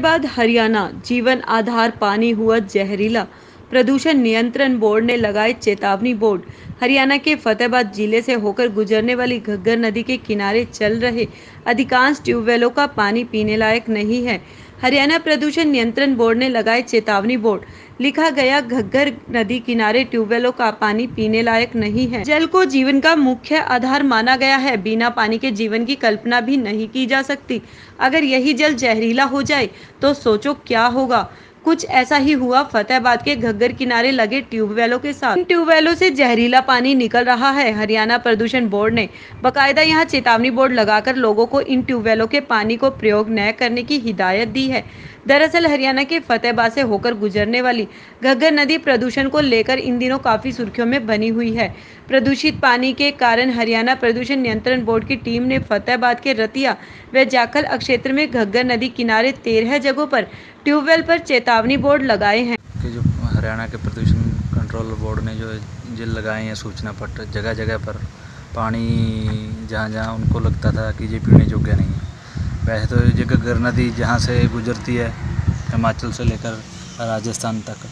बाद हरियाणा जीवन आधार पानी हुआ जहरीला। प्रदूषण नियंत्रण बोर्ड ने लगाई चेतावनी। बोर्ड हरियाणा के फतेहाबाद जिले से होकर गुजरने वाली घग्गर नदी के किनारे चल रहे अधिकांश ट्यूबवेलों का पानी पीने लायक नहीं है। हरियाणा प्रदूषण नियंत्रण बोर्ड ने लगाई चेतावनी। बोर्ड लिखा गया, घग्गर नदी किनारे ट्यूबवेलों का पानी पीने लायक नहीं है। जल को जीवन का मुख्य आधार माना गया है। बिना पानी के जीवन की कल्पना भी नहीं की जा सकती। अगर यही जल जहरीला हो जाए तो सोचो क्या होगा। कुछ ऐसा ही हुआ फतेहाबाद के घग्गर किनारे लगे ट्यूबवेलों के साथ। इन ट्यूबवेलों से जहरीला पानी निकल रहा है। हरियाणा प्रदूषण बोर्ड ने बाकायदा यहां चेतावनी बोर्ड लगाकर लोगों को इन ट्यूबवेलों के पानी को प्रयोग न करने की हिदायत दी है। दरअसल हरियाणा के फतेहाबाद से होकर गुजरने वाली घग्गर नदी प्रदूषण को लेकर इन दिनों काफी सुर्खियों में बनी हुई है। प्रदूषित पानी के कारण हरियाणा प्रदूषण नियंत्रण बोर्ड की टीम ने फतेहाबाद के रतिया व जाखल क्षेत्र में घग्गर नदी किनारे 13 जगहों पर ट्यूबवेल पर चेतावनी बोर्ड लगाए हैं। कि जो हरियाणा के प्रदूषण कंट्रोल बोर्ड ने जो लगाए हैं सूचना पट जगह जगह पर पानी जहाँ जहाँ उनको लगता था कि ये पीने योग्य नहीं है। वैसे तो ये घग्गर नदी जहाँ से गुजरती है हिमाचल से लेकर राजस्थान तक,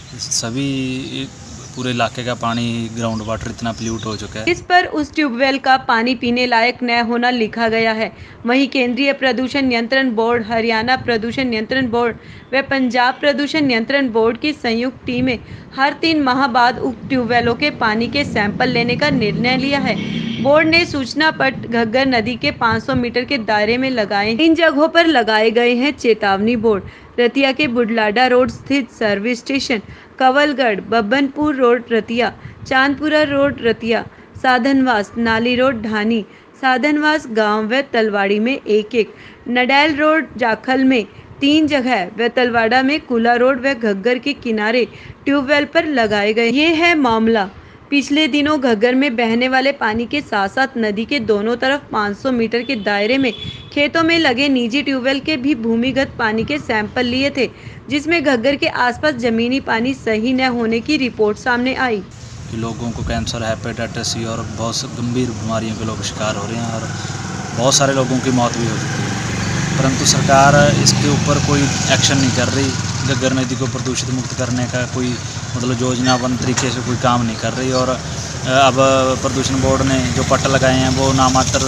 सभी पूरे इलाके का पानी ग्राउंड वाटर इतना पोल्यूट हो चुका है। इस पर उस ट्यूबवेल का पानी पीने लायक न होना लिखा गया है। वहीं केंद्रीय प्रदूषण नियंत्रण बोर्ड, हरियाणा प्रदूषण नियंत्रण बोर्ड व पंजाब प्रदूषण नियंत्रण बोर्ड की संयुक्त टीमें हर 3 माह बाद उक्त ट्यूबवेलों के पानी के सैंपल लेने का निर्णय लिया है। बोर्ड ने सूचना पट घग्गर नदी के 500 मीटर के दायरे में लगाए। इन जगहों पर लगाए गए हैं चेतावनी बोर्ड। रतिया के बुढलाडा रोड स्थित service station, Kavalgarh, Babbanpur road Ratia, Chandpura road Ratia, Sadhanwas, Nali road ढानी, साधनवास गांव व तलवाड़ी में एक, नडैल रोड जाखल में 3 जगह व तलवाड़ा में कुला रोड व घग्गर के किनारे ट्यूबवेल पर लगाए गए। ये है मामला। पिछले दिनों घग्गर में बहने वाले पानी के साथ साथ नदी के दोनों तरफ 500 मीटर के दायरे में खेतों में लगे निजी ट्यूबवेल के भी भूमिगत पानी के सैंपल लिए थे, जिसमें घग्गर के आसपास जमीनी पानी सही न होने की रिपोर्ट सामने आई। कि लोगों को कैंसर, हेपेटाइटिस सी और बहुत से गंभीर बीमारियों के लोग शिकार हो रहे हैं और बहुत सारे लोगों की मौत भी हो चुकी है, परंतु सरकार इसके ऊपर कोई एक्शन नहीं कर रही। घग्गर नदी को प्रदूषित मुक्त करने का कोई योजनाबद्ध तरीके से कोई काम नहीं कर रही। और अब प्रदूषण बोर्ड ने जो पट लगाए हैं वो नामात्र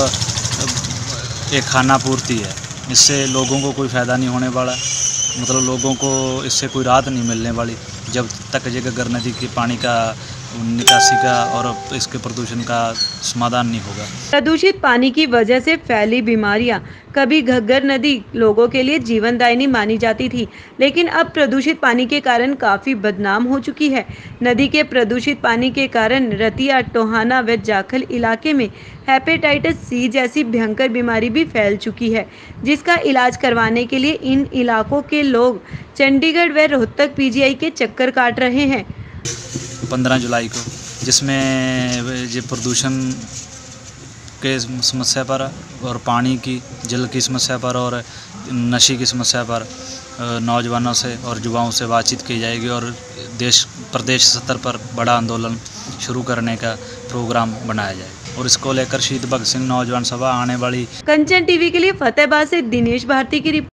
सिर्फ एक खाना पूर्ति है। इससे लोगों को कोई फ़ायदा नहीं होने वाला, लोगों को इससे कोई राहत नहीं मिलने वाली जब तक ये घग्गर नदी के पानी का निकासी का और इसके प्रदूषण का समाधान नहीं होगा। प्रदूषित पानी की वजह से फैली बीमारियां। कभी घग्गर नदी लोगों के लिए जीवनदायिनी मानी जाती थी, लेकिन अब प्रदूषित पानी के कारण काफी बदनाम हो चुकी है। नदी के प्रदूषित पानी के कारण रतिया, टोहाना व जाखल इलाके में हेपेटाइटिस सी जैसी भयंकर बीमारी भी फैल चुकी है, जिसका इलाज करवाने के लिए इन इलाकों के लोग चंडीगढ़ व रोहतक पीजीआई के चक्कर काट रहे हैं। 15 जुलाई को, जिसमें ये प्रदूषण के समस्या पर और पानी की, जल की समस्या पर और नशे की समस्या पर नौजवानों से और युवाओं से बातचीत की जाएगी और प्रदेश स्तर पर बड़ा आंदोलन शुरू करने का प्रोग्राम बनाया जाएगा और इसको लेकर शहीद भगत सिंह नौजवान सभा आने वाली। कंचन टीवी के लिए फतेहाबाद से दिनेश भारती की रिपोर्ट।